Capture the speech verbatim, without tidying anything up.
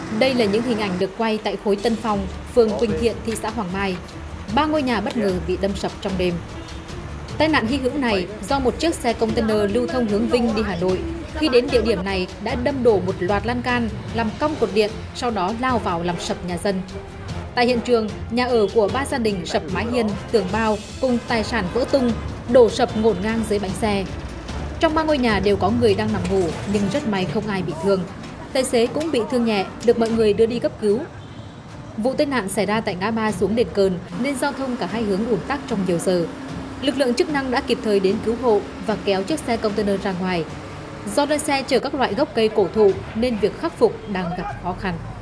Đây là những hình ảnh được quay tại khối Tân Phong, phường Quỳnh Thiện, thị xã Hoàng Mai. Ba ngôi nhà bất ngờ bị đâm sập trong đêm. Tai nạn hy hữu này do một chiếc xe container lưu thông hướng Vinh đi Hà Nội. Khi đến địa điểm này đã đâm đổ một loạt lan can, làm cong cột điện, sau đó lao vào làm sập nhà dân. Tại hiện trường, nhà ở của ba gia đình sập mái hiên, tường bao cùng tài sản vỡ tung, đổ sập ngổn ngang dưới bánh xe. Trong ba ngôi nhà đều có người đang nằm ngủ nhưng rất may không ai bị thương. Tài xế cũng bị thương nhẹ, được mọi người đưa đi cấp cứu. Vụ tai nạn xảy ra tại ngã ba xuống đền Cờn nên giao thông cả hai hướng ùn tắc trong nhiều giờ. Lực lượng chức năng đã kịp thời đến cứu hộ và kéo chiếc xe container ra ngoài. Do lên xe chở các loại gốc cây cổ thụ nên việc khắc phục đang gặp khó khăn.